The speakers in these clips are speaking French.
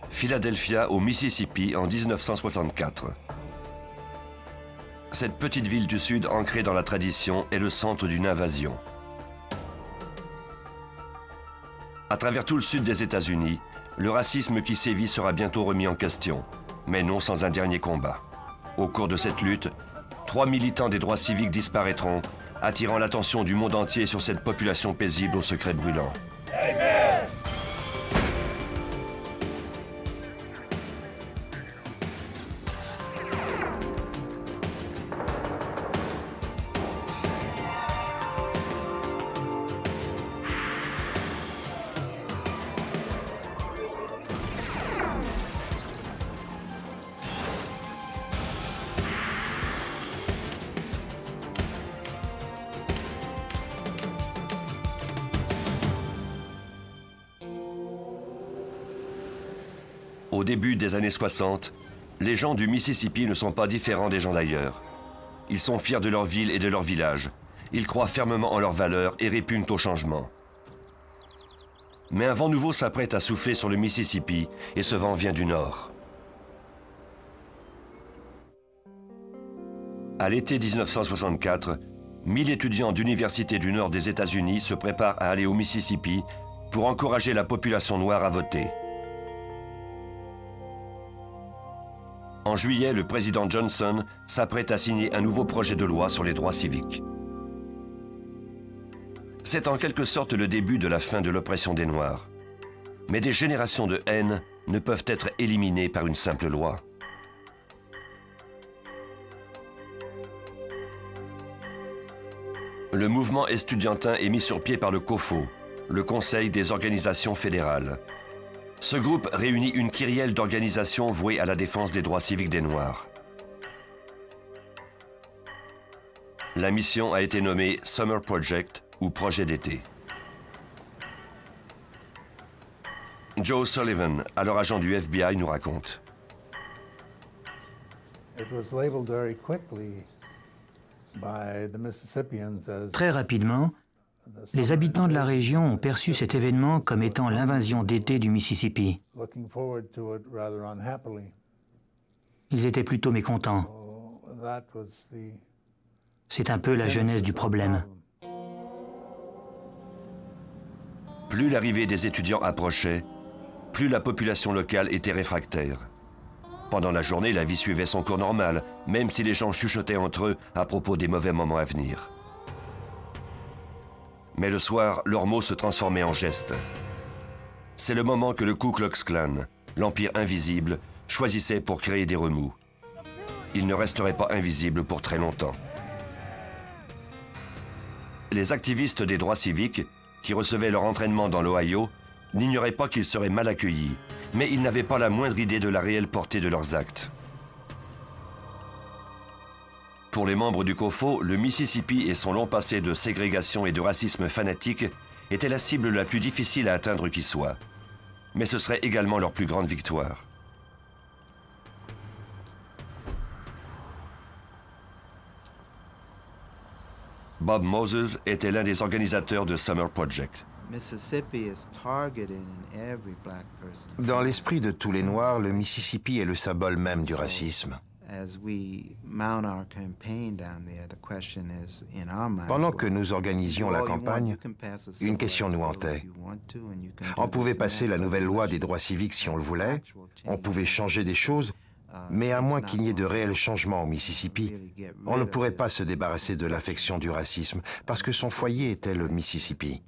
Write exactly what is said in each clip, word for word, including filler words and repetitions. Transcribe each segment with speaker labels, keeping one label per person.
Speaker 1: Philadelphia au Mississippi en mille neuf cent soixante-quatre. Cette petite ville du Sud ancrée dans la tradition est le centre d'une invasion. À travers tout le sud des États-Unis, le racisme qui sévit sera bientôt remis en question, mais non sans un dernier combat. Au cours de cette lutte, trois militants des droits civiques disparaîtront, attirant l'attention du monde entier sur cette population paisible aux secrets brûlants. Amen. Au début des années soixante, les gens du Mississippi ne sont pas différents des gens d'ailleurs. Ils sont fiers de leur ville et de leur village. Ils croient fermement en leurs valeurs et répugnent au changement. Mais un vent nouveau s'apprête à souffler sur le Mississippi et ce vent vient du nord. À l'été mille neuf cent soixante-quatre, mille étudiants d'universités du nord des États-Unis se préparent à aller au Mississippi pour encourager la population noire à voter. En juillet, le président Johnson s'apprête à signer un nouveau projet de loi sur les droits civiques. C'est en quelque sorte le début de la fin de l'oppression des Noirs. Mais des générations de haine ne peuvent être éliminées par une simple loi. Le mouvement estudiantin est mis sur pied par le COFO, le Conseil des organisations fédérales. Ce groupe réunit une kyrielle d'organisations vouées à la défense des droits civiques des Noirs. La mission a été nommée Summer Project ou Projet d'été. Joe Sullivan, alors agent du F B I, nous raconte.
Speaker 2: Très rapidement, les habitants de la région ont perçu cet événement comme étant l'invasion d'été du Mississippi. Ils étaient plutôt mécontents. C'est un peu la genèse du problème.
Speaker 1: Plus l'arrivée des étudiants approchait, plus la population locale était réfractaire. Pendant la journée, la vie suivait son cours normal, même si les gens chuchotaient entre eux à propos des mauvais moments à venir. Mais le soir, leurs mots se transformaient en gestes. C'est le moment que le Ku Klux Klan, l'Empire invisible, choisissait pour créer des remous. Il ne resterait pas invisible pour très longtemps. Les activistes des droits civiques, qui recevaient leur entraînement dans l'Ohio, n'ignoraient pas qu'ils seraient mal accueillis, mais ils n'avaient pas la moindre idée de la réelle portée de leurs actes. Pour les membres du COFO, le Mississippi et son long passé de ségrégation et de racisme fanatique étaient la cible la plus difficile à atteindre qui soit. Mais ce serait également leur plus grande victoire. Bob Moses était l'un des organisateurs de Summer Project.
Speaker 3: Dans l'esprit de tous les Noirs, le Mississippi est le symbole même du racisme. Pendant que nous organisions la campagne, une question nous hantait. On pouvait passer la nouvelle loi des droits civiques si on le voulait, on pouvait changer des choses, mais à moins qu'il n'y ait de réels changements au Mississippi, on ne pourrait pas se débarrasser de l'infection du racisme, parce que son foyer était le Mississippi.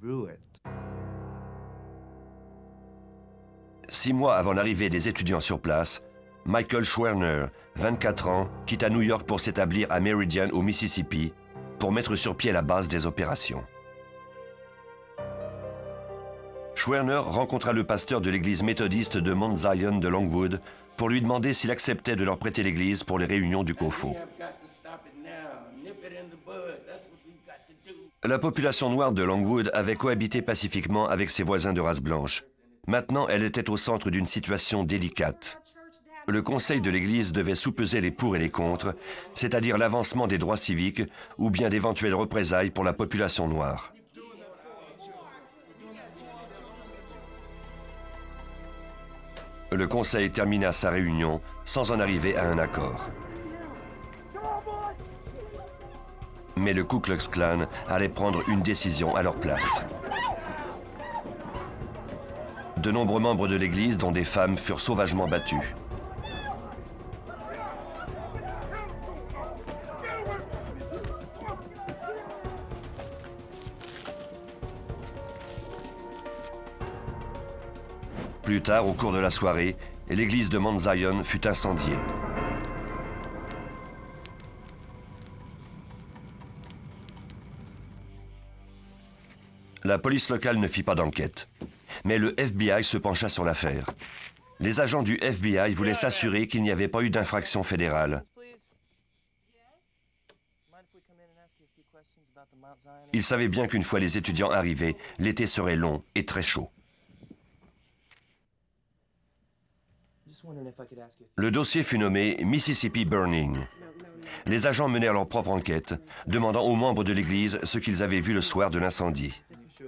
Speaker 1: Six mois avant l'arrivée des étudiants sur place, Michael Schwerner, vingt-quatre ans, quitte à New York pour s'établir à Meridian au Mississippi pour mettre sur pied la base des opérations. Schwerner rencontra le pasteur de l'église méthodiste de Mount Zion de Longwood pour lui demander s'il acceptait de leur prêter l'église pour les réunions du COFO. La population noire de Longwood avait cohabité pacifiquement avec ses voisins de race blanche. Maintenant, elle était au centre d'une situation délicate. Le conseil de l'Église devait soupeser les pour et les contre, c'est-à-dire l'avancement des droits civiques ou bien d'éventuelles représailles pour la population noire. Le conseil termina sa réunion sans en arriver à un accord. Mais le Ku Klux Klan allait prendre une décision à leur place. De nombreux membres de l'église, dont des femmes, furent sauvagement battus. Plus tard, au cours de la soirée, l'église de Mount Zion fut incendiée. La police locale ne fit pas d'enquête, mais le F B I se pencha sur l'affaire. Les agents du F B I voulaient s'assurer qu'il n'y avait pas eu d'infraction fédérale. Ils savaient bien qu'une fois les étudiants arrivés, l'été serait long et très chaud. Le dossier fut nommé Mississippi Burning. Les agents menèrent leur propre enquête, demandant aux membres de l'église ce qu'ils avaient vu le soir de l'incendie.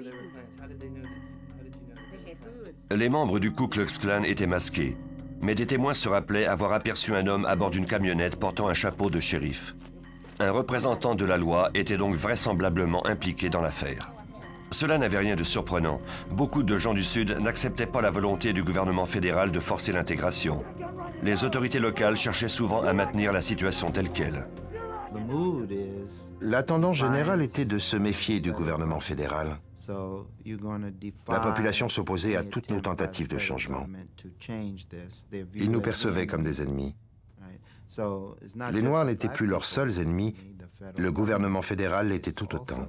Speaker 1: Les membres du Ku Klux Klan étaient masqués, mais des témoins se rappelaient avoir aperçu un homme à bord d'une camionnette portant un chapeau de shérif. Un représentant de la loi était donc vraisemblablement impliqué dans l'affaire. Cela n'avait rien de surprenant. Beaucoup de gens du Sud n'acceptaient pas la volonté du gouvernement fédéral de forcer l'intégration. Les autorités locales cherchaient souvent à maintenir la situation telle qu'elle.
Speaker 3: La tendance générale était de se méfier du gouvernement fédéral. La population s'opposait à toutes nos tentatives de changement. Ils nous percevaient comme des ennemis. Les Noirs n'étaient plus leurs seuls ennemis, le gouvernement fédéral l'était tout autant.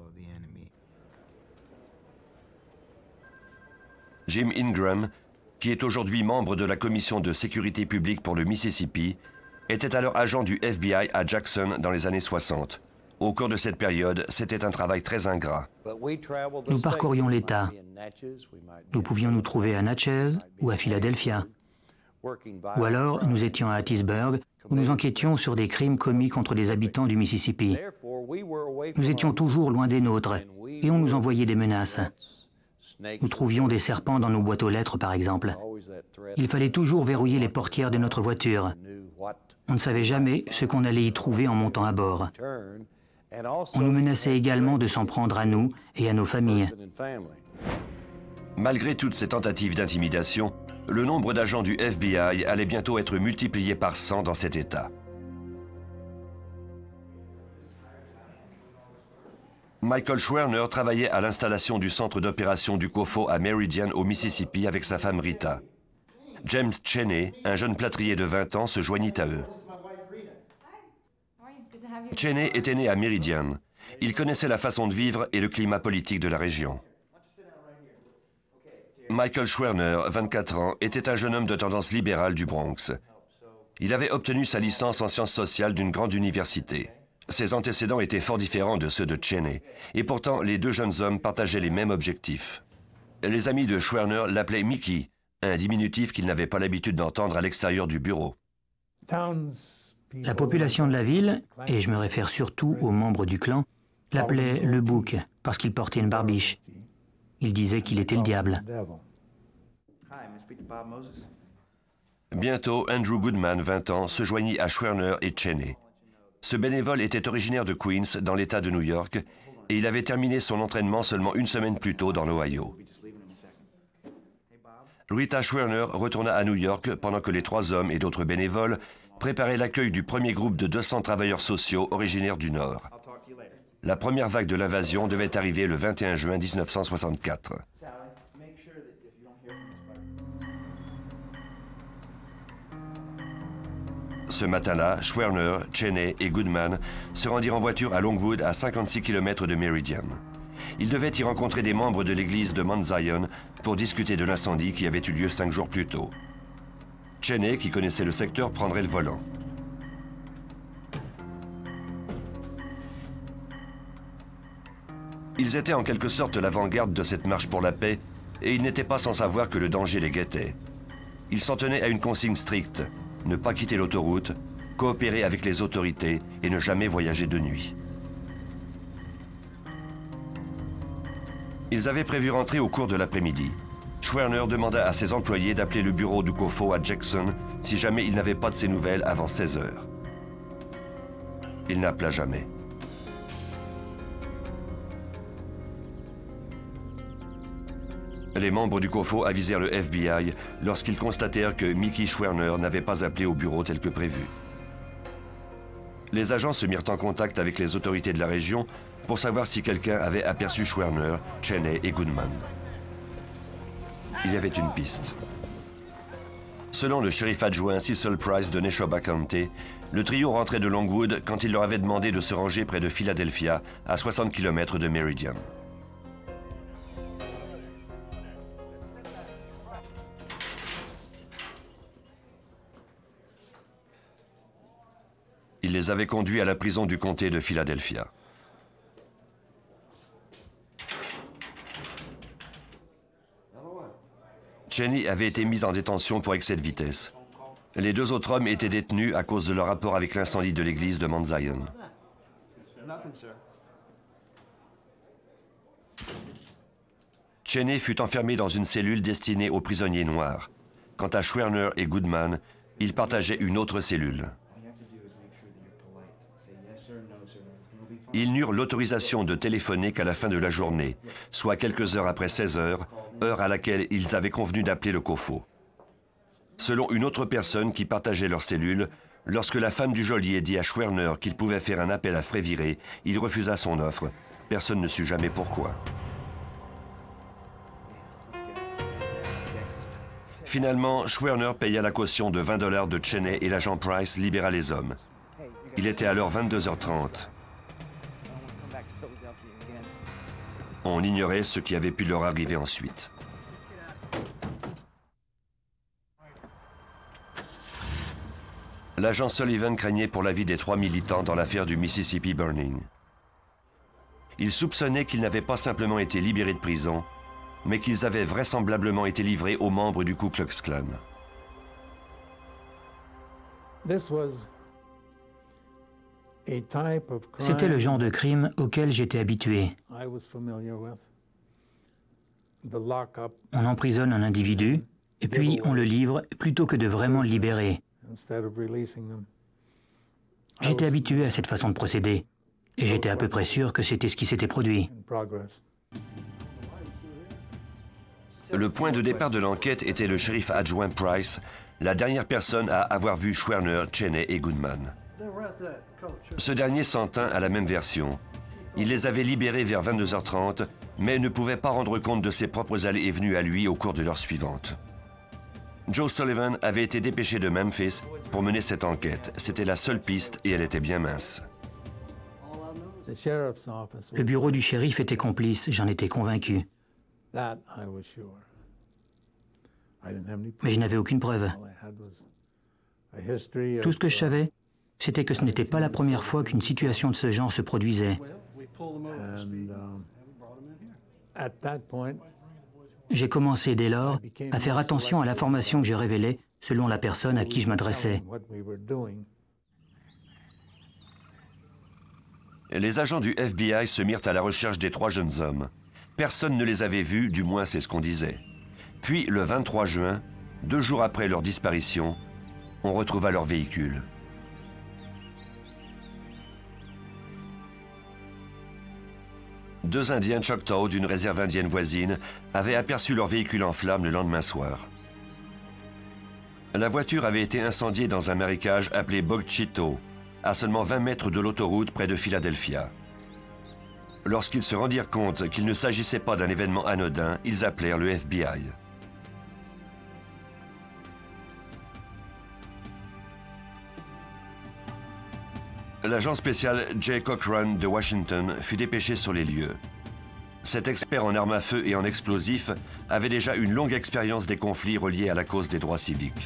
Speaker 1: Jim Ingram, qui est aujourd'hui membre de la commission de sécurité publique pour le Mississippi, était alors agent du F B I à Jackson dans les années soixante. Au cours de cette période, c'était un travail très ingrat.
Speaker 2: Nous parcourions l'État. Nous pouvions nous trouver à Natchez ou à Philadelphia. Ou alors, nous étions à Hattiesburg, où nous enquêtions sur des crimes commis contre des habitants du Mississippi. Nous étions toujours loin des nôtres, et on nous envoyait des menaces. Nous trouvions des serpents dans nos boîtes aux lettres, par exemple. Il fallait toujours verrouiller les portières de notre voiture. On ne savait jamais ce qu'on allait y trouver en montant à bord. On nous menaçait également de s'en prendre à nous et à nos familles.
Speaker 1: Malgré toutes ces tentatives d'intimidation, le nombre d'agents du F B I allait bientôt être multiplié par cent dans cet État. Michael Schwerner travaillait à l'installation du centre d'opération du COFO à Meridian, au Mississippi, avec sa femme Rita. James Cheney, un jeune plâtrier de vingt ans, se joignit à eux. Cheney était né à Meridian. Il connaissait la façon de vivre et le climat politique de la région. Michael Schwerner, vingt-quatre ans, était un jeune homme de tendance libérale du Bronx. Il avait obtenu sa licence en sciences sociales d'une grande université. Ses antécédents étaient fort différents de ceux de Cheney, et pourtant les deux jeunes hommes partageaient les mêmes objectifs. Les amis de Schwerner l'appelaient Mickey, un diminutif qu'il n'avait pas l'habitude d'entendre à l'extérieur du bureau.
Speaker 2: La population de la ville, et je me réfère surtout aux membres du clan, l'appelait le bouc parce qu'il portait une barbiche. Il disait qu'il était le diable.
Speaker 1: Bientôt, Andrew Goodman, vingt ans, se joignit à Schwerner et Cheney. Ce bénévole était originaire de Queens, dans l'État de New York, et il avait terminé son entraînement seulement une semaine plus tôt dans l'Ohio. Rita Schwerner retourna à New York pendant que les trois hommes et d'autres bénévoles préparaient l'accueil du premier groupe de deux cents travailleurs sociaux originaires du Nord. La première vague de l'invasion devait arriver le vingt et un juin mille neuf cent soixante-quatre. Ce matin-là, Schwerner, Cheney et Goodman se rendirent en voiture à Longwood, à cinquante-six kilomètres de Meridian. Ils devaient y rencontrer des membres de l'église de Mount Zion pour discuter de l'incendie qui avait eu lieu cinq jours plus tôt. Cheney, qui connaissait le secteur, prendrait le volant. Ils étaient en quelque sorte l'avant-garde de cette marche pour la paix, et ils n'étaient pas sans savoir que le danger les guettait. Ils s'en tenaient à une consigne stricte: ne pas quitter l'autoroute, coopérer avec les autorités et ne jamais voyager de nuit. Ils avaient prévu rentrer au cours de l'après-midi. Schwerner demanda à ses employés d'appeler le bureau du COFO à Jackson si jamais il n'avait pas de ses nouvelles avant seize heures. Il n'appela jamais. Les membres du COFO avisèrent le F B I lorsqu'ils constatèrent que Mickey Schwerner n'avait pas appelé au bureau tel que prévu. Les agents se mirent en contact avec les autorités de la région pour savoir si quelqu'un avait aperçu Schwerner, Cheney et Goodman. Il y avait une piste. Selon le shérif adjoint Cecil Price de Neshoba County, le trio rentrait de Longwood quand il leur avait demandé de se ranger près de Philadelphia, à soixante kilomètres de Meridian. Il les avait conduits à la prison du comté de Philadelphia. Cheney avait été mis en détention pour excès de vitesse. Les deux autres hommes étaient détenus à cause de leur rapport avec l'incendie de l'église de Mount Zion. Cheney fut enfermé dans une cellule destinée aux prisonniers noirs. Quant à Schwerner et Goodman, ils partageaient une autre cellule. Ils n'eurent l'autorisation de téléphoner qu'à la fin de la journée, soit quelques heures après seize heures, heure à laquelle ils avaient convenu d'appeler le COFO. Selon une autre personne qui partageait leur cellule, lorsque la femme du geôlier dit à Schwerner qu'il pouvait faire un appel à frais virés, il refusa son offre. Personne ne sut jamais pourquoi. Finalement, Schwerner paya la caution de vingt dollars de Cheney et l'agent Price libéra les hommes. Il était alors vingt-deux heures trente. On ignorait ce qui avait pu leur arriver ensuite. L'agent Sullivan craignait pour la vie des trois militants dans l'affaire du Mississippi Burning. Il soupçonnait qu'ils n'avaient pas simplement été libérés de prison, mais qu'ils avaient vraisemblablement été livrés aux membres du Ku Klux Klan.
Speaker 2: C'était le genre de crime auquel j'étais habitué. On emprisonne un individu, et puis on le livre plutôt que de vraiment le libérer. J'étais habitué à cette façon de procéder, et j'étais à peu près sûr que c'était ce qui s'était produit.
Speaker 1: Le point de départ de l'enquête était le shérif adjoint Price, la dernière personne à avoir vu Schwerner, Cheney et Goodman. Ce dernier s'en tint à la même version. Il les avait libérés vers vingt-deux heures trente, mais ne pouvait pas rendre compte de ses propres allées et venues à lui au cours de l'heure suivante. Joe Sullivan avait été dépêché de Memphis pour mener cette enquête. C'était la seule piste et elle était bien mince.
Speaker 2: Le bureau du shérif était complice, j'en étais convaincu. Mais je n'avais aucune preuve. Tout ce que je savais, c'était que ce n'était pas la première fois qu'une situation de ce genre se produisait. J'ai commencé dès lors à faire attention à l'information que je révélais selon la personne à qui je m'adressais.
Speaker 1: Les agents du F B I se mirent à la recherche des trois jeunes hommes. Personne ne les avait vus, du moins c'est ce qu'on disait. Puis, le vingt-trois juin, deux jours après leur disparition, on retrouva leur véhicule. Deux Indiens Choctaw d'une réserve indienne voisine avaient aperçu leur véhicule en flammes le lendemain soir. La voiture avait été incendiée dans un marécage appelé Bog Chitto, à seulement vingt mètres de l'autoroute près de Philadelphia. Lorsqu'ils se rendirent compte qu'il ne s'agissait pas d'un événement anodin, ils appelèrent le F B I. L'agent spécial Jay Cochran de Washington fut dépêché sur les lieux. Cet expert en armes à feu et en explosifs avait déjà une longue expérience des conflits reliés à la cause des droits civiques.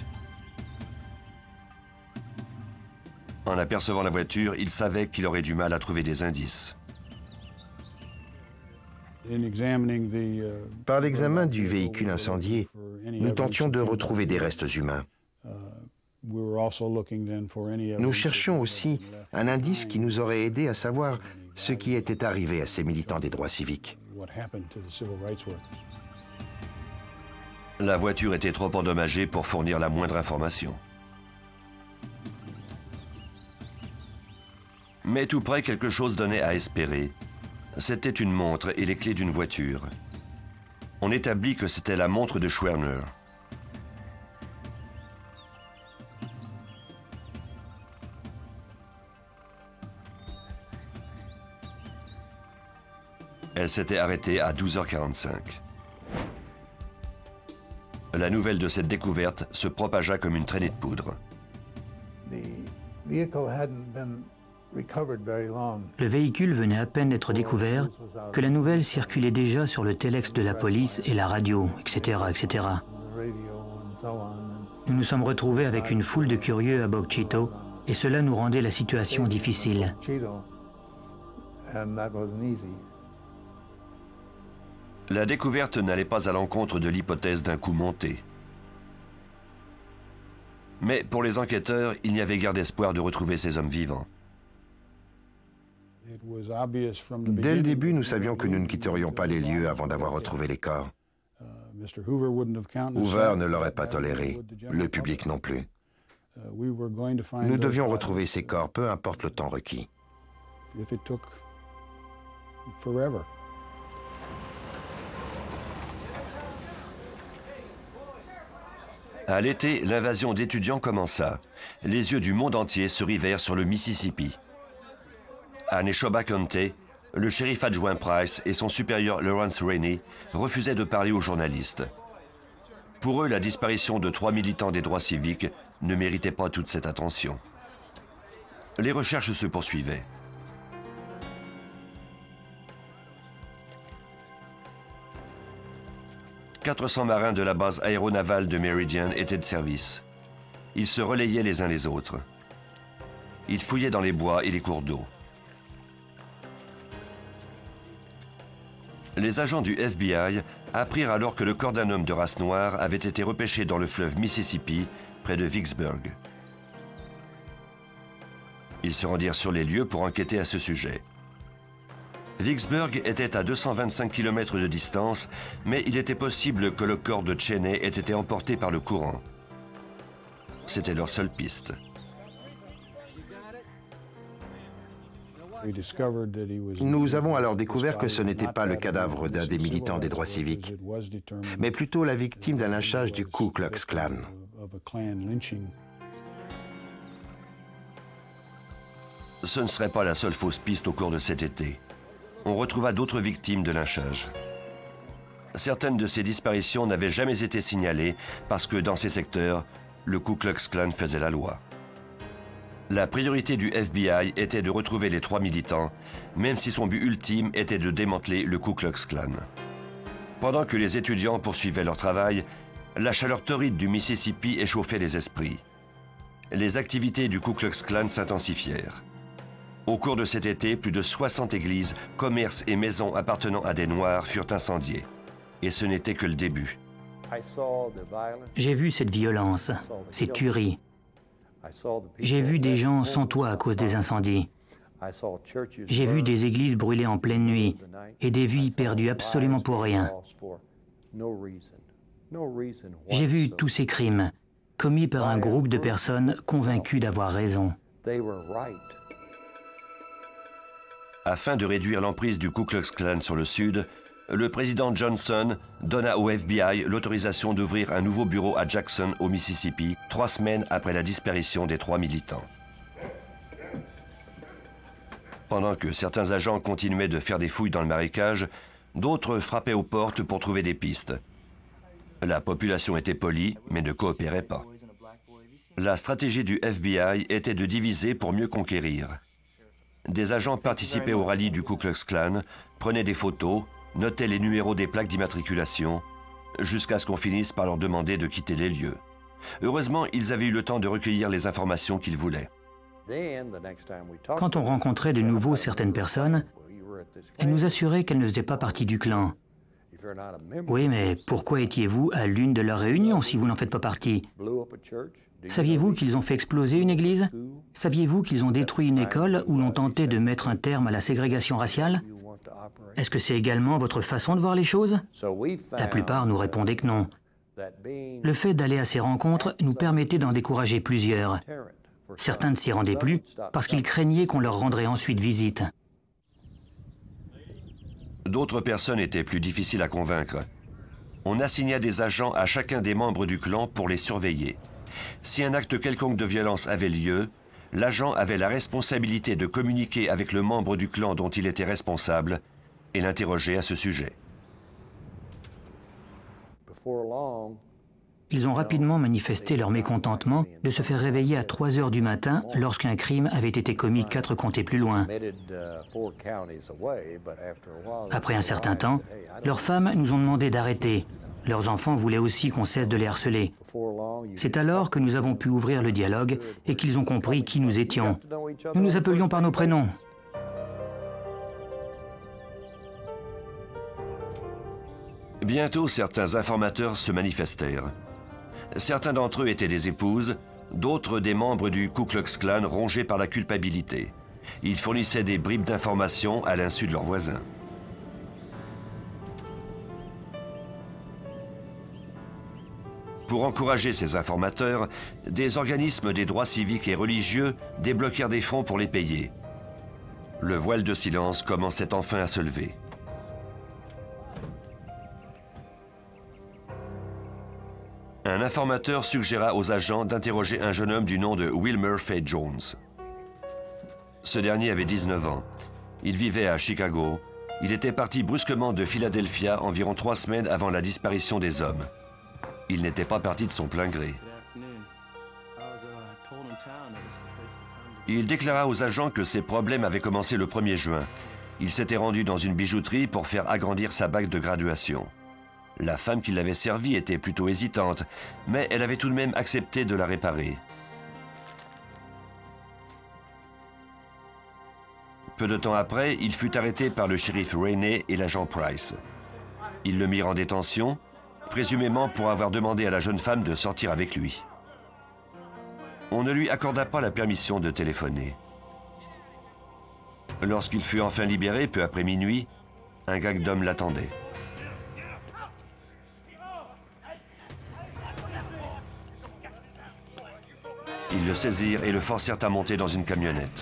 Speaker 1: En apercevant la voiture, il savait qu'il aurait du mal à trouver des indices.
Speaker 3: Par l'examen du véhicule incendié, nous tentions de retrouver des restes humains. Nous cherchions aussi un indice qui nous aurait aidé à savoir ce qui était arrivé à ces militants des droits civiques.
Speaker 1: La voiture était trop endommagée pour fournir la moindre information. Mais tout près, quelque chose donnait à espérer. C'était une montre et les clés d'une voiture. On établit que c'était la montre de Schwerner. Elle s'était arrêtée à douze heures quarante-cinq. La nouvelle de cette découverte se propagea comme une traînée de poudre.
Speaker 2: Le véhicule venait à peine d'être découvert que la nouvelle circulait déjà sur le téléx de la police et la radio, et cetera, et cetera. Nous nous sommes retrouvés avec une foule de curieux à Bogchito et cela nous rendait la situation difficile.
Speaker 1: La découverte n'allait pas à l'encontre de l'hypothèse d'un coup monté. Mais pour les enquêteurs, il n'y avait guère d'espoir de retrouver ces hommes vivants.
Speaker 3: Dès le début, nous savions que nous ne quitterions pas les lieux avant d'avoir retrouvé les corps. Hoover ne l'aurait pas toléré, le public non plus. Nous devions retrouver ces corps, peu importe le temps requis.
Speaker 1: À l'été, l'invasion d'étudiants commença. Les yeux du monde entier se rivèrent sur le Mississippi. À Neshoba County, le shérif adjoint Price et son supérieur Lawrence Rainey refusaient de parler aux journalistes. Pour eux, la disparition de trois militants des droits civiques ne méritait pas toute cette attention. Les recherches se poursuivaient. quatre cents marins de la base aéronavale de Meridian étaient de service. Ils se relayaient les uns les autres. Ils fouillaient dans les bois et les cours d'eau. Les agents du F B I apprirent alors que le corps d'un homme de race noire avait été repêché dans le fleuve Mississippi, près de Vicksburg. Ils se rendirent sur les lieux pour enquêter à ce sujet. Vicksburg était à deux cent vingt-cinq kilomètres de distance, mais il était possible que le corps de Cheney ait été emporté par le courant. C'était leur seule piste.
Speaker 3: Nous avons alors découvert que ce n'était pas le cadavre d'un des militants des droits civiques, mais plutôt la victime d'un lynchage du Ku Klux Klan.
Speaker 1: Ce ne serait pas la seule fausse piste au cours de cet été. On retrouva d'autres victimes de lynchage. Certaines de ces disparitions n'avaient jamais été signalées parce que dans ces secteurs, le Ku Klux Klan faisait la loi. La priorité du F B I était de retrouver les trois militants, même si son but ultime était de démanteler le Ku Klux Klan. Pendant que les étudiants poursuivaient leur travail, la chaleur torride du Mississippi échauffait les esprits. Les activités du Ku Klux Klan s'intensifièrent. Au cours de cet été, plus de soixante églises, commerces et maisons appartenant à des Noirs furent incendiées. Et ce n'était que le début.
Speaker 2: J'ai vu cette violence, ces tueries. J'ai vu des gens sans toit à cause des incendies. J'ai vu des églises brûlées en pleine nuit et des vies perdues absolument pour rien. J'ai vu tous ces crimes commis par un groupe de personnes convaincues d'avoir raison.
Speaker 1: Afin de réduire l'emprise du Ku Klux Klan sur le Sud, le président Johnson donna au F B I l'autorisation d'ouvrir un nouveau bureau à Jackson, au Mississippi, trois semaines après la disparition des trois militants. Pendant que certains agents continuaient de faire des fouilles dans le marécage, d'autres frappaient aux portes pour trouver des pistes. La population était polie, mais ne coopérait pas. La stratégie du F B I était de diviser pour mieux conquérir. Des agents participaient au rallye du Ku Klux Klan, prenaient des photos, notaient les numéros des plaques d'immatriculation, jusqu'à ce qu'on finisse par leur demander de quitter les lieux. Heureusement, ils avaient eu le temps de recueillir les informations qu'ils voulaient.
Speaker 2: Quand on rencontrait de nouveau certaines personnes, elles nous assuraient qu'elles ne faisaient pas partie du clan. Oui, mais pourquoi étiez-vous à l'une de leurs réunions si vous n'en faites pas partie? Saviez-vous qu'ils ont fait exploser une église? Saviez-vous qu'ils ont détruit une école où l'on tentait de mettre un terme à la ségrégation raciale? Est-ce que c'est également votre façon de voir les choses? La plupart nous répondaient que non. Le fait d'aller à ces rencontres nous permettait d'en décourager plusieurs. Certains ne s'y rendaient plus parce qu'ils craignaient qu'on leur rendrait ensuite visite.
Speaker 1: D'autres personnes étaient plus difficiles à convaincre. On assigna des agents à chacun des membres du clan pour les surveiller. Si un acte quelconque de violence avait lieu, l'agent avait la responsabilité de communiquer avec le membre du clan dont il était responsable et l'interroger à ce sujet.
Speaker 2: Ils ont rapidement manifesté leur mécontentement de se faire réveiller à trois heures du matin lorsqu'un crime avait été commis quatre comtés plus loin. Après un certain temps, leurs femmes nous ont demandé d'arrêter. Leurs enfants voulaient aussi qu'on cesse de les harceler. C'est alors que nous avons pu ouvrir le dialogue et qu'ils ont compris qui nous étions. Nous nous appelions par nos prénoms.
Speaker 1: Bientôt, certains informateurs se manifestèrent. Certains d'entre eux étaient des épouses, d'autres des membres du Ku Klux Klan rongés par la culpabilité. Ils fournissaient des bribes d'informations à l'insu de leurs voisins. Pour encourager ces informateurs, des organismes des droits civiques et religieux débloquèrent des fonds pour les payer. Le voile de silence commençait enfin à se lever. Un informateur suggéra aux agents d'interroger un jeune homme du nom de Wilmer Fay Jones. Ce dernier avait dix-neuf ans. Il vivait à Chicago. Il était parti brusquement de Philadelphia environ trois semaines avant la disparition des hommes. Il n'était pas parti de son plein gré. Il déclara aux agents que ses problèmes avaient commencé le premier juin. Il s'était rendu dans une bijouterie pour faire agrandir sa bague de graduation. La femme qui l'avait servi était plutôt hésitante, mais elle avait tout de même accepté de la réparer. Peu de temps après, il fut arrêté par le shérif Rainey et l'agent Price. Ils le mirent en détention, présumément pour avoir demandé à la jeune femme de sortir avec lui. On ne lui accorda pas la permission de téléphoner. Lorsqu'il fut enfin libéré, peu après minuit, un gang d'hommes l'attendait. Ils le saisirent et le forcèrent à monter dans une camionnette.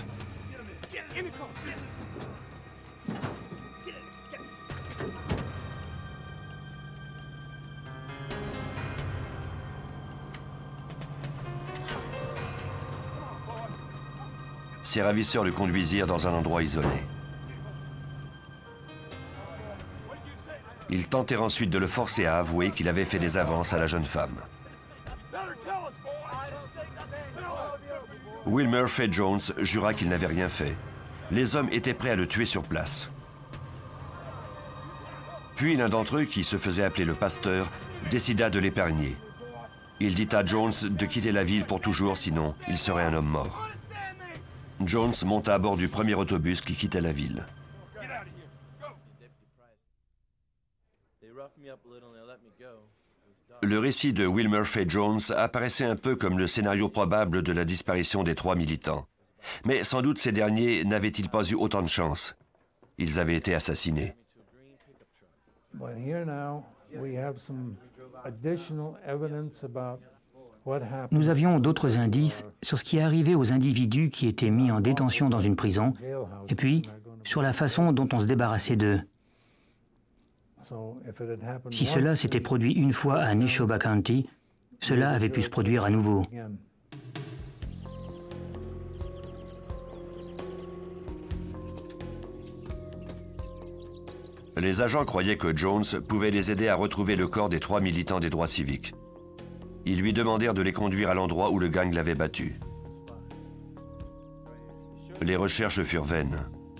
Speaker 1: Ses ravisseurs le conduisirent dans un endroit isolé. Ils tentèrent ensuite de le forcer à avouer qu'il avait fait des avances à la jeune femme. Wilmer Fay Jones jura qu'il n'avait rien fait. Les hommes étaient prêts à le tuer sur place. Puis l'un d'entre eux, qui se faisait appeler le pasteur, décida de l'épargner. Il dit à Jones de quitter la ville pour toujours, sinon il serait un homme mort. Jones monta à bord du premier autobus qui quittait la ville. Le récit de Wilmer Fay Jones apparaissait un peu comme le scénario probable de la disparition des trois militants. Mais sans doute ces derniers n'avaient-ils pas eu autant de chance. Ils avaient été assassinés.
Speaker 2: Nous avions d'autres indices sur ce qui arrivait aux individus qui étaient mis en détention dans une prison, et puis sur la façon dont on se débarrassait d'eux. Si cela s'était produit une fois à Neshoba County, cela avait pu se produire à nouveau.
Speaker 1: Les agents croyaient que Jones pouvait les aider à retrouver le corps des trois militants des droits civiques. Ils lui demandèrent de les conduire à l'endroit où le gang l'avait battu. Les recherches furent vaines.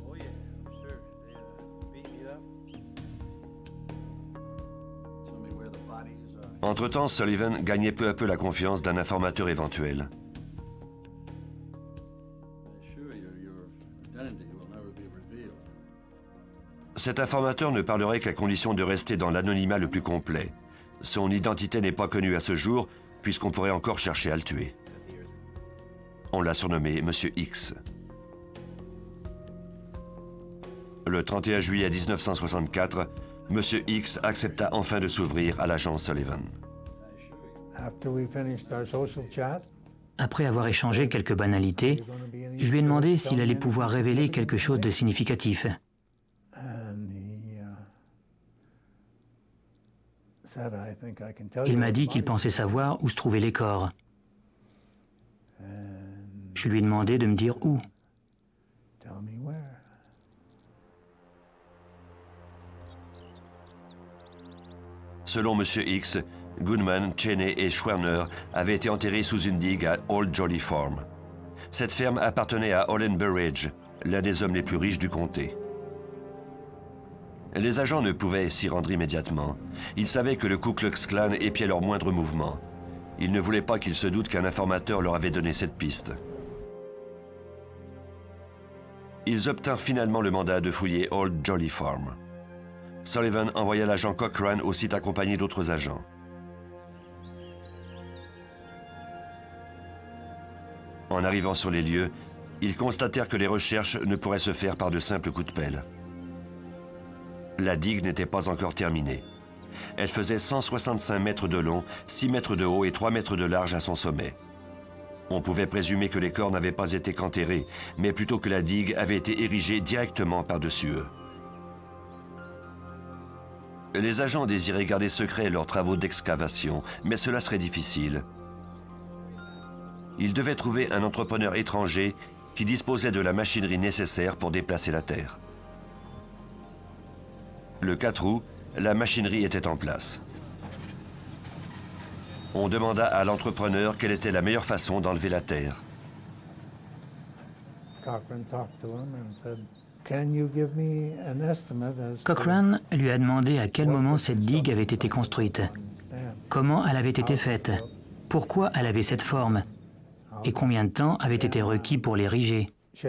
Speaker 1: Entre-temps, Sullivan gagnait peu à peu la confiance d'un informateur éventuel. Cet informateur ne parlerait qu'à condition de rester dans l'anonymat le plus complet. Son identité n'est pas connue à ce jour, puisqu'on pourrait encore chercher à le tuer. On l'a surnommé Monsieur X. Le trente et un juillet mille neuf cent soixante-quatre, Monsieur X accepta enfin de s'ouvrir à l'agent Sullivan.
Speaker 2: Après avoir échangé quelques banalités, je lui ai demandé s'il allait pouvoir révéler quelque chose de significatif. Il m'a dit qu'il pensait savoir où se trouvaient les corps. Je lui ai demandé de me dire où.
Speaker 1: Selon M. X, Goodman, Cheney et Schwerner avaient été enterrés sous une digue à Old Jolly Farm. Cette ferme appartenait à Olin Burridge, l'un des hommes les plus riches du comté. Les agents ne pouvaient s'y rendre immédiatement. Ils savaient que le Ku Klux Klan épiait leurs moindres mouvements. Ils ne voulaient pas qu'ils se doutent qu'un informateur leur avait donné cette piste. Ils obtinrent finalement le mandat de fouiller Old Jolly Farm. Sullivan envoya l'agent Cochran au site accompagné d'autres agents. En arrivant sur les lieux, ils constatèrent que les recherches ne pourraient se faire par de simples coups de pelle. La digue n'était pas encore terminée. Elle faisait cent soixante-cinq mètres de long, six mètres de haut et trois mètres de large à son sommet. On pouvait présumer que les corps n'avaient pas été qu'enterrés, mais plutôt que la digue avait été érigée directement par-dessus eux. Les agents désiraient garder secret leurs travaux d'excavation, mais cela serait difficile. Ils devaient trouver un entrepreneur étranger qui disposait de la machinerie nécessaire pour déplacer la terre. Le quatre août, la machinerie était en place. On demanda à l'entrepreneur quelle était la meilleure façon d'enlever la terre.
Speaker 2: Cochran lui a demandé à quel moment cette digue avait été construite, comment elle avait été faite, pourquoi elle avait cette forme, et combien de temps avait été requis pour l'ériger.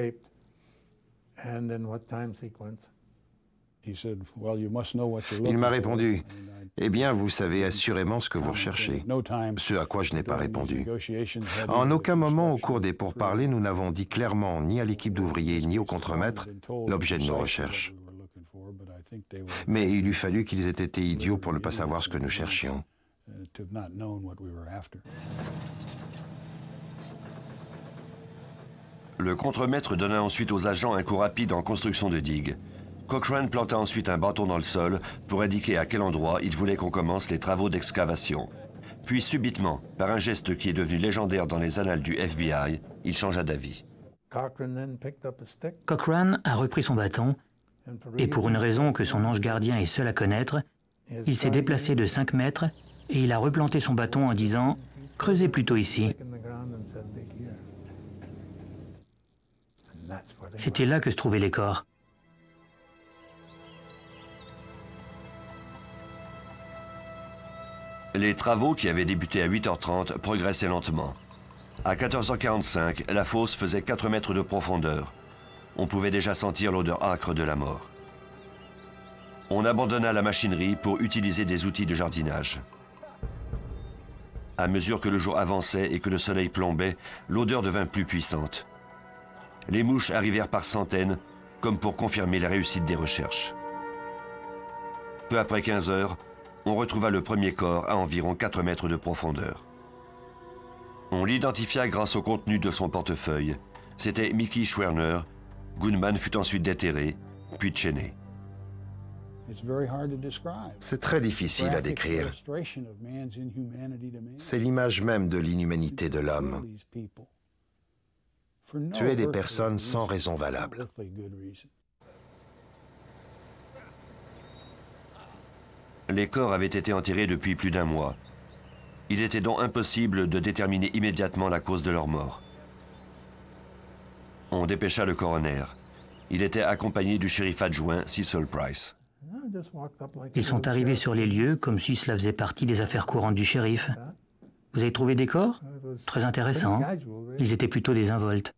Speaker 3: Il m'a répondu, « Eh bien, vous savez assurément ce que vous recherchez. » Ce à quoi je n'ai pas répondu. En aucun moment au cours des pourparlers, nous n'avons dit clairement ni à l'équipe d'ouvriers ni au contremaître l'objet de nos recherches. Mais il eût fallu qu'ils aient été idiots pour ne pas savoir ce que nous cherchions.
Speaker 1: Le contremaître donna ensuite aux agents un coup rapide en construction de digues. Cochran planta ensuite un bâton dans le sol pour indiquer à quel endroit il voulait qu'on commence les travaux d'excavation. Puis subitement, par un geste qui est devenu légendaire dans les annales du F B I, il changea d'avis.
Speaker 2: Cochran a repris son bâton et pour une raison que son ange gardien est seul à connaître, il s'est déplacé de cinq mètres et il a replanté son bâton en disant « Creusez plutôt ici ». C'était là que se trouvaient les corps.
Speaker 1: Les travaux, qui avaient débuté à huit heures trente, progressaient lentement. À quatorze heures quarante-cinq, la fosse faisait quatre mètres de profondeur. On pouvait déjà sentir l'odeur âcre de la mort. On abandonna la machinerie pour utiliser des outils de jardinage. À mesure que le jour avançait et que le soleil plombait, l'odeur devint plus puissante. Les mouches arrivèrent par centaines, comme pour confirmer la réussite des recherches. Peu après quinze heures, on retrouva le premier corps à environ quatre mètres de profondeur. On l'identifia grâce au contenu de son portefeuille. C'était Mickey Schwerner. Goodman fut ensuite déterré, puis Cheney.
Speaker 3: C'est très difficile à décrire. C'est l'image même de l'inhumanité de l'homme. Tuer des personnes sans raison valable.
Speaker 1: Les corps avaient été enterrés depuis plus d'un mois. Il était donc impossible de déterminer immédiatement la cause de leur mort. On dépêcha le coroner. Il était accompagné du shérif adjoint Cecil Price.
Speaker 2: Ils sont arrivés sur les lieux comme si cela faisait partie des affaires courantes du shérif. Vous avez trouvé des corps? Très intéressant. Ils étaient plutôt désinvoltes.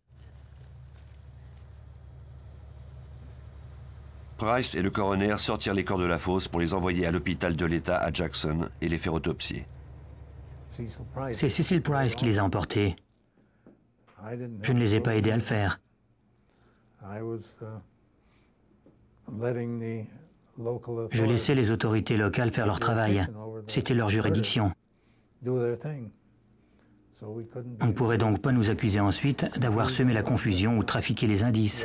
Speaker 1: Price et le coroner sortirent les corps de la fosse pour les envoyer à l'hôpital de l'État à Jackson et les faire autopsier.
Speaker 2: C'est Cecil Price qui les a emportés. Je ne les ai pas aidés à le faire. Je laissais les autorités locales faire leur travail. C'était leur juridiction. On ne pourrait donc pas nous accuser ensuite d'avoir semé la confusion ou trafiqué les indices.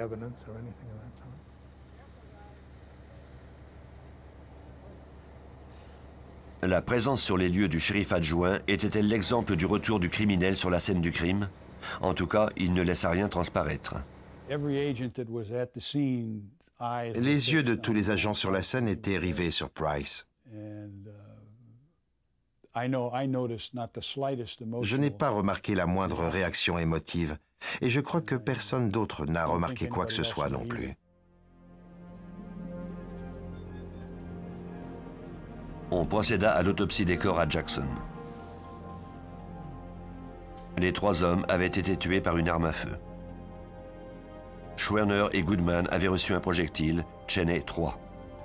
Speaker 1: La présence sur les lieux du shérif adjoint était-elle l'exemple du retour du criminel sur la scène du crime? En tout cas, il ne laissa rien transparaître.
Speaker 3: Les yeux de tous les agents sur la scène étaient rivés sur Price. Je n'ai pas remarqué la moindre réaction émotive, et je crois que personne d'autre n'a remarqué quoi que ce soit non plus.
Speaker 1: On procéda à l'autopsie des corps à Jackson. Les trois hommes avaient été tués par une arme à feu. Schwerner et Goodman avaient reçu un projectile, Cheney trois.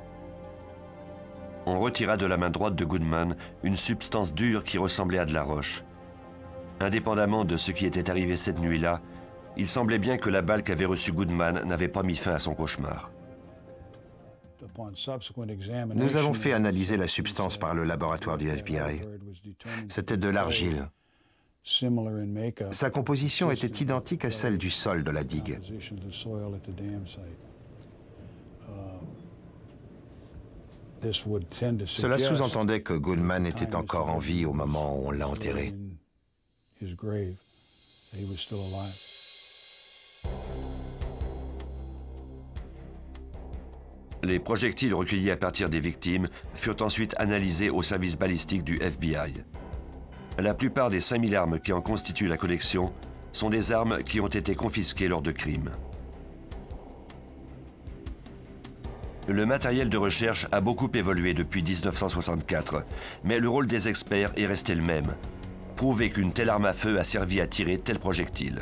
Speaker 1: On retira de la main droite de Goodman une substance dure qui ressemblait à de la roche. Indépendamment de ce qui était arrivé cette nuit-là, il semblait bien que la balle qu'avait reçue Goodman n'avait pas mis fin à son cauchemar.
Speaker 3: Nous avons fait analyser la substance par le laboratoire du F B I. C'était de l'argile. Sa composition était identique à celle du sol de la digue. Cela sous-entendait que Goodman était encore en vie au moment où on l'a enterré.
Speaker 1: Les projectiles recueillis à partir des victimes furent ensuite analysés au service balistique du F B I. La plupart des cinq mille armes qui en constituent la collection sont des armes qui ont été confisquées lors de crimes. Le matériel de recherche a beaucoup évolué depuis mille neuf cent soixante-quatre, mais le rôle des experts est resté le même. Prouver qu'une telle arme à feu a servi à tirer tel projectile.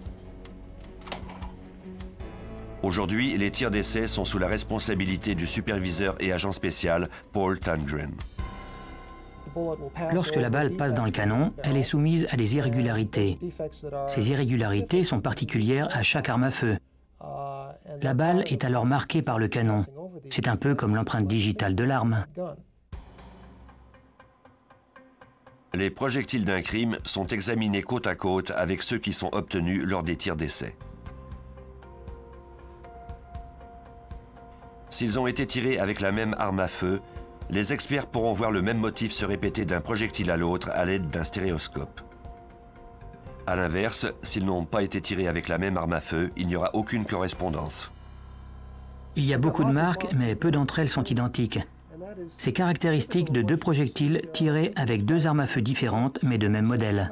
Speaker 1: Aujourd'hui, les tirs d'essai sont sous la responsabilité du superviseur et agent spécial Paul Tandren.
Speaker 2: Lorsque la balle passe dans le canon, elle est soumise à des irrégularités. Ces irrégularités sont particulières à chaque arme à feu. La balle est alors marquée par le canon. C'est un peu comme l'empreinte digitale de l'arme.
Speaker 1: Les projectiles d'un crime sont examinés côte à côte avec ceux qui sont obtenus lors des tirs d'essai. S'ils ont été tirés avec la même arme à feu, les experts pourront voir le même motif se répéter d'un projectile à l'autre à l'aide d'un stéréoscope. A l'inverse, s'ils n'ont pas été tirés avec la même arme à feu, il n'y aura aucune correspondance.
Speaker 2: Il y a beaucoup de marques, mais peu d'entre elles sont identiques. C'est caractéristique de deux projectiles tirés avec deux armes à feu différentes, mais de même modèle.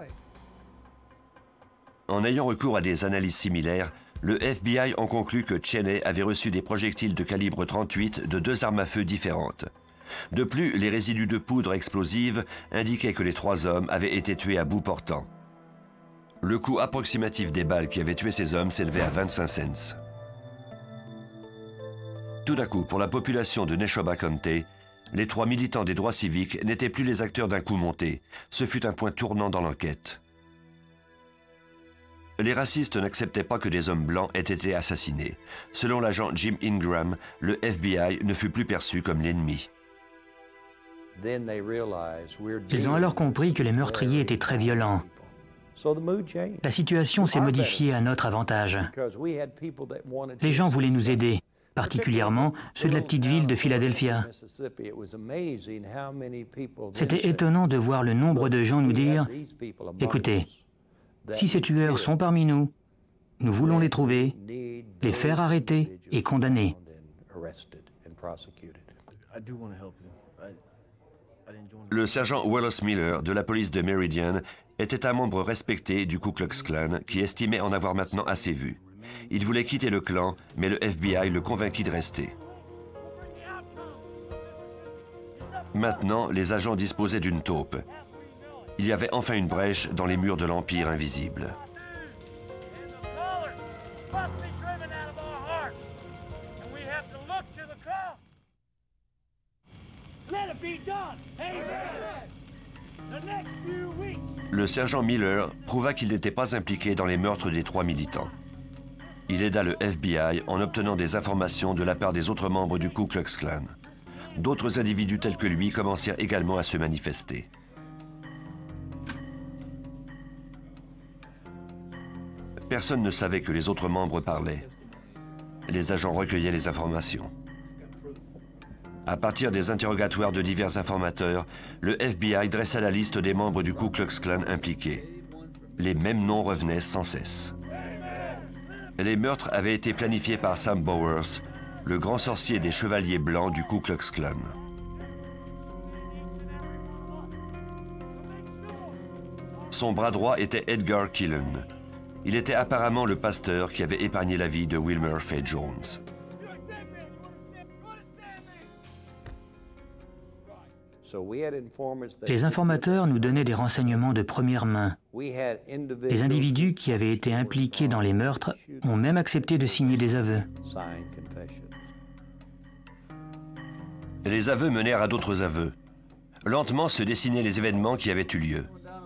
Speaker 1: En ayant recours à des analyses similaires, le F B I en conclut que Cheney avait reçu des projectiles de calibre trente-huit de deux armes à feu différentes. De plus, les résidus de poudre explosive indiquaient que les trois hommes avaient été tués à bout portant. Le coût approximatif des balles qui avaient tué ces hommes s'élevait à vingt-cinq cents. Tout à coup, pour la population de Neshoba County, les trois militants des droits civiques n'étaient plus les acteurs d'un coup monté. Ce fut un point tournant dans l'enquête. Les racistes n'acceptaient pas que des hommes blancs aient été assassinés. Selon l'agent Jim Ingram, le F B I ne fut plus perçu comme l'ennemi.
Speaker 2: Ils ont alors compris que les meurtriers étaient très violents. La situation s'est modifiée à notre avantage. Les gens voulaient nous aider, particulièrement ceux de la petite ville de Philadelphia. C'était étonnant de voir le nombre de gens nous dire « Écoutez, si ces tueurs sont parmi nous, nous voulons les trouver, les faire arrêter et condamner. »
Speaker 1: Le sergent Wallace Miller de la police de Meridian était un membre respecté du Ku Klux Klan qui estimait en avoir maintenant assez vu. Il voulait quitter le clan, mais le F B I le convainquit de rester. Maintenant, les agents disposaient d'une taupe. Il y avait enfin une brèche dans les murs de l'Empire invisible. Le sergent Miller prouva qu'il n'était pas impliqué dans les meurtres des trois militants. Il aida le F B I en obtenant des informations de la part des autres membres du Ku Klux Klan. D'autres individus tels que lui commencèrent également à se manifester. Personne ne savait que les autres membres parlaient. Les agents recueillaient les informations. À partir des interrogatoires de divers informateurs, le F B I dressa la liste des membres du Ku Klux Klan impliqués. Les mêmes noms revenaient sans cesse. Les meurtres avaient été planifiés par Sam Bowers, le grand sorcier des Chevaliers Blancs du Ku Klux Klan. Son bras droit était Edgar Killen. Il était apparemment le pasteur qui avait épargné la vie de Wilmer Faye Jones.
Speaker 2: Les informateurs nous donnaient des renseignements de première main. Les individus qui avaient été impliqués dans les meurtres ont même accepté de signer des aveux.
Speaker 1: Les aveux menèrent à d'autres aveux. Lentement se dessinaient les événements qui avaient eu lieu.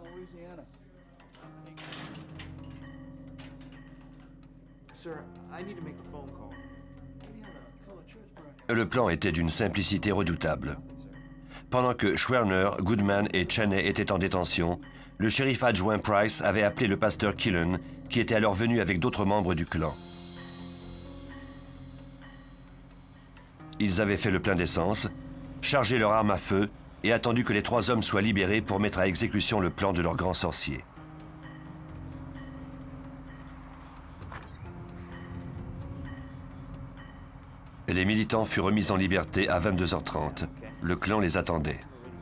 Speaker 1: Le plan était d'une simplicité redoutable. Pendant que Schwerner, Goodman et Cheney étaient en détention, le shérif adjoint Price avait appelé le pasteur Killen, qui était alors venu avec d'autres membres du clan. Ils avaient fait le plein d'essence, chargé leur arme à feu et attendu que les trois hommes soient libérés pour mettre à exécution le plan de leur grand sorcier. Les militants furent remis en liberté à vingt-deux heures trente. Le clan les attendait.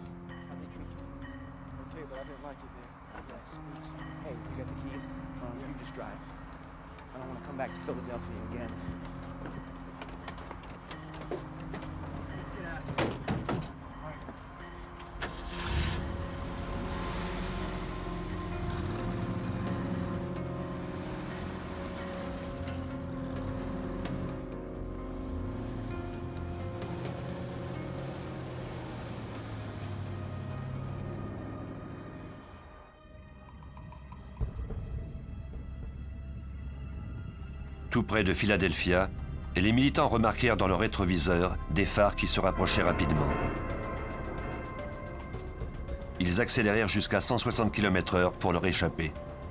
Speaker 1: Tout près de Philadelphia, les militants remarquèrent dans leur rétroviseur des phares qui se rapprochaient rapidement. Ils accélérèrent jusqu'à cent soixante kilomètres heure pour leur échapper.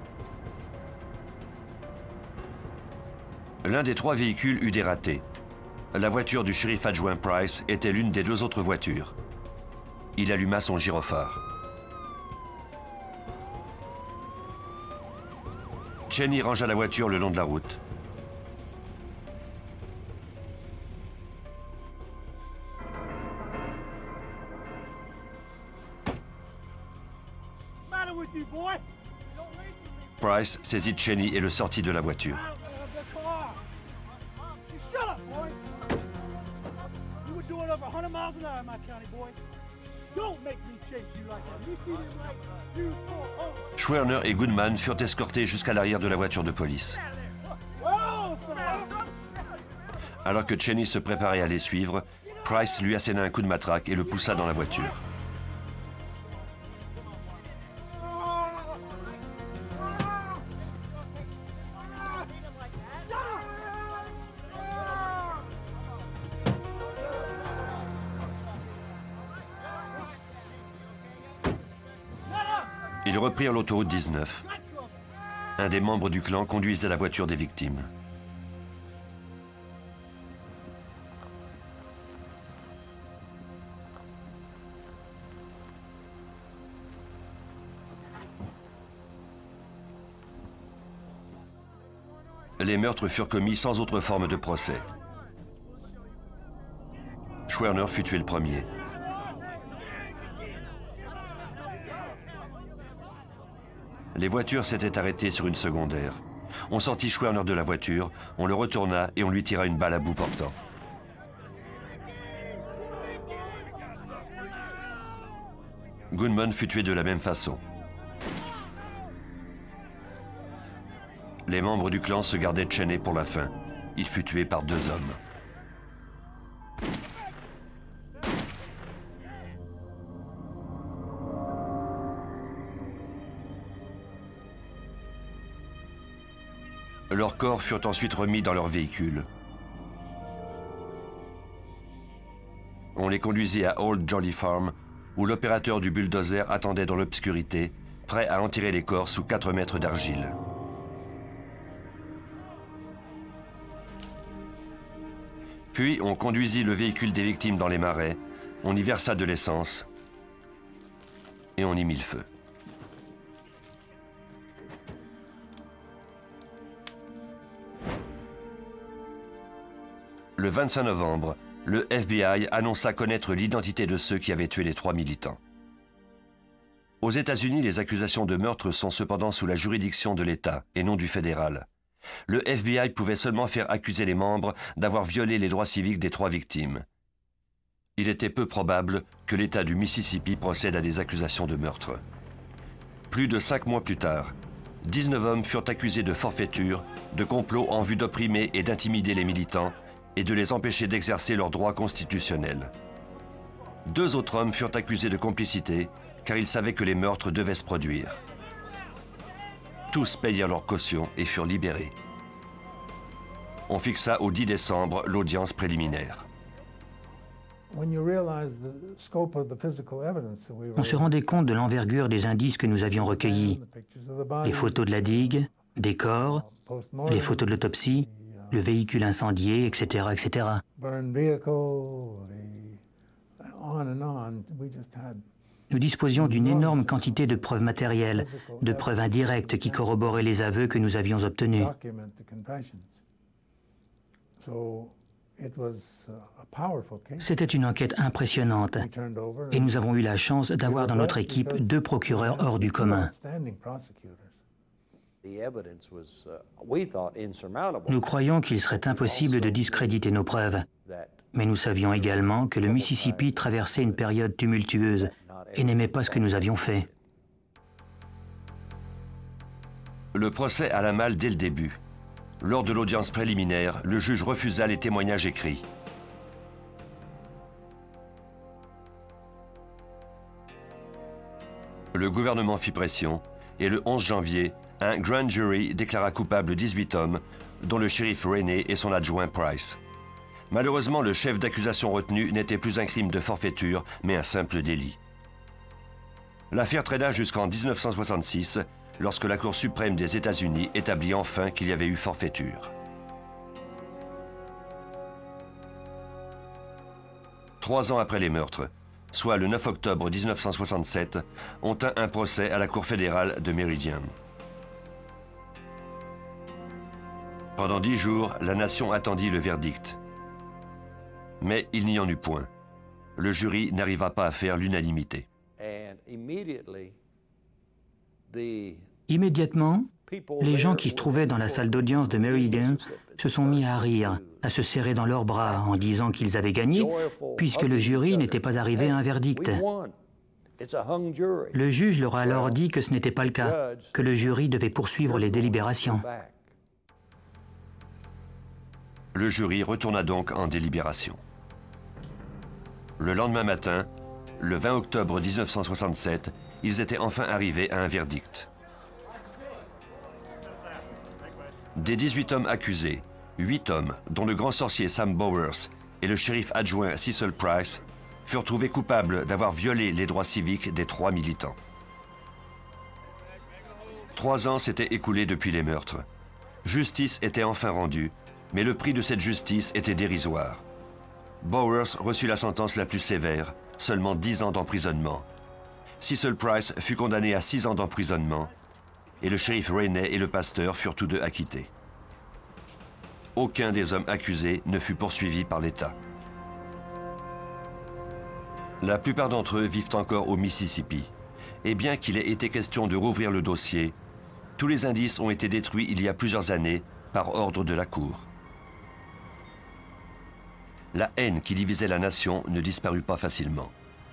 Speaker 1: L'un des trois véhicules eut des ratés. La voiture du shérif adjoint Price était l'une des deux autres voitures. Il alluma son gyrophare. Cheney rangea la voiture le long de la route. Price saisit Cheney et le sortit de la voiture. Schwerner et Goodman furent escortés jusqu'à l'arrière de la voiture de police. Alors que Cheney se préparait à les suivre, Price lui asséna un coup de matraque et le poussa dans la voiture. Ils reprirent l'autoroute dix-neuf. Un des membres du clan conduisait la voiture des victimes. Les meurtres furent commis sans autre forme de procès. Schwerner fut tué le premier. Les voitures s'étaient arrêtées sur une secondaire. On sortit Schwerner de la voiture, on le retourna et on lui tira une balle à bout portant. Goodman fut tué de la même façon. Les membres du clan se gardaient Cheney pour la fin. Il fut tué par deux hommes. Leurs corps furent ensuite remis dans leur véhicule. On les conduisit à Old Jolly Farm, où l'opérateur du bulldozer attendait dans l'obscurité, prêt à enterrer les corps sous quatre mètres d'argile. Puis on conduisit le véhicule des victimes dans les marais, on y versa de l'essence et on y mit le feu. Le vingt-cinq novembre, le F B I annonça connaître l'identité de ceux qui avaient tué les trois militants. Aux États-Unis, les accusations de meurtre sont cependant sous la juridiction de l'État et non du fédéral. Le F B I pouvait seulement faire accuser les membres d'avoir violé les droits civiques des trois victimes. Il était peu probable que l'État du Mississippi procède à des accusations de meurtre. Plus de cinq mois plus tard, dix-neuf hommes furent accusés de forfaiture, de complot en vue d'opprimer et d'intimider les militants et de les empêcher d'exercer leurs droits constitutionnels. Deux autres hommes furent accusés de complicité car ils savaient que les meurtres devaient se produire. Tous payèrent leur caution et furent libérés. On fixa au dix décembre l'audience préliminaire.
Speaker 2: On se rendait compte de l'envergure des indices que nous avions recueillis. Les photos de la digue, des corps, les photos de l'autopsie, le véhicule incendié, et cetera, et cetera. Nous disposions d'une énorme quantité de preuves matérielles, de preuves indirectes qui corroboraient les aveux que nous avions obtenus. C'était une enquête impressionnante et nous avons eu la chance d'avoir dans notre équipe deux procureurs hors du commun. Nous croyions qu'il serait impossible de discréditer nos preuves, mais nous savions également que le Mississippi traversait une période tumultueuse et n'aimait pas ce que nous avions fait.
Speaker 1: Le procès alla mal dès le début. Lors de l'audience préliminaire, le juge refusa les témoignages écrits. Le gouvernement fit pression et le onze janvier, un grand jury déclara coupable dix-huit hommes, dont le shérif Rainey et son adjoint Price. Malheureusement, le chef d'accusation retenu n'était plus un crime de forfaiture, mais un simple délit. L'affaire traîna jusqu'en mille neuf cent soixante-six, lorsque la Cour suprême des États-Unis établit enfin qu'il y avait eu forfaiture. Trois ans après les meurtres, soit le neuf octobre mille neuf cent soixante-sept, on tint un procès à la Cour fédérale de Meridian. Pendant dix jours, la nation attendit le verdict. Mais il n'y en eut point. Le jury n'arriva pas à faire l'unanimité.
Speaker 2: Immédiatement, les gens qui se trouvaient dans la salle d'audience de Meridian se sont mis à rire, à se serrer dans leurs bras en disant qu'ils avaient gagné, puisque le jury n'était pas arrivé à un verdict. Le juge leur a alors dit que ce n'était pas le cas, que le jury devait poursuivre les délibérations.
Speaker 1: Le jury retourna donc en délibération. Le lendemain matin, le vingt octobre mille neuf cent soixante-sept, ils étaient enfin arrivés à un verdict. Des dix-huit hommes accusés, huit hommes, dont le grand sorcier Sam Bowers et le shérif adjoint Cecil Price, furent trouvés coupables d'avoir violé les droits civiques des trois militants. Trois ans s'étaient écoulés depuis les meurtres. Justice était enfin rendue, mais le prix de cette justice était dérisoire. Bowers reçut la sentence la plus sévère, seulement dix ans d'emprisonnement. Cecil Price fut condamné à six ans d'emprisonnement et le shérif Rainey et le pasteur furent tous deux acquittés. Aucun des hommes accusés ne fut poursuivi par l'État. La plupart d'entre eux vivent encore au Mississippi. Et bien qu'il ait été question de rouvrir le dossier, tous les indices ont été détruits il y a plusieurs années par ordre de la Cour. La haine qui divisait la nation ne disparut pas facilement.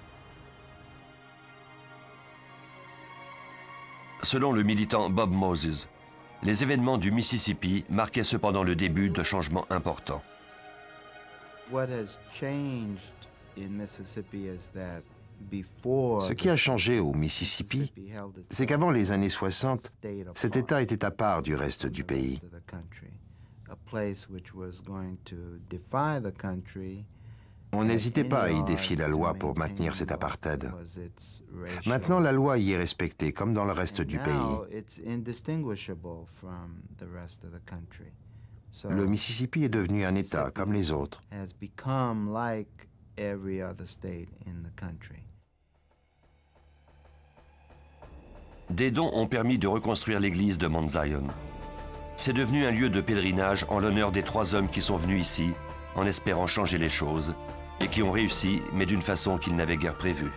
Speaker 1: Selon le militant Bob Moses, les événements du Mississippi marquaient cependant le début de changements importants.
Speaker 3: Ce qui a changé au Mississippi, c'est qu'avant les années soixante, cet État était à part du reste du pays. On n'hésitait pas à y défier la loi pour maintenir cet apartheid. Maintenant, la loi y est respectée, comme dans le reste du pays. Le Mississippi est devenu un État comme les autres.
Speaker 1: Des dons ont permis de reconstruire l'église de Mount Zion. C'est devenu un lieu de pèlerinage en l'honneur des trois hommes qui sont venus ici en espérant changer les choses et qui ont réussi, mais d'une façon qu'ils n'avaient guère prévue.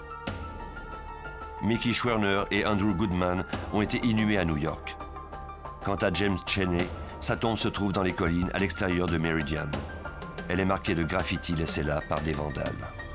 Speaker 1: Mickey Schwerner et Andrew Goodman ont été inhumés à New York. Quant à James Cheney, sa tombe se trouve dans les collines à l'extérieur de Meridian. Elle est marquée de graffitis laissés là par des vandales.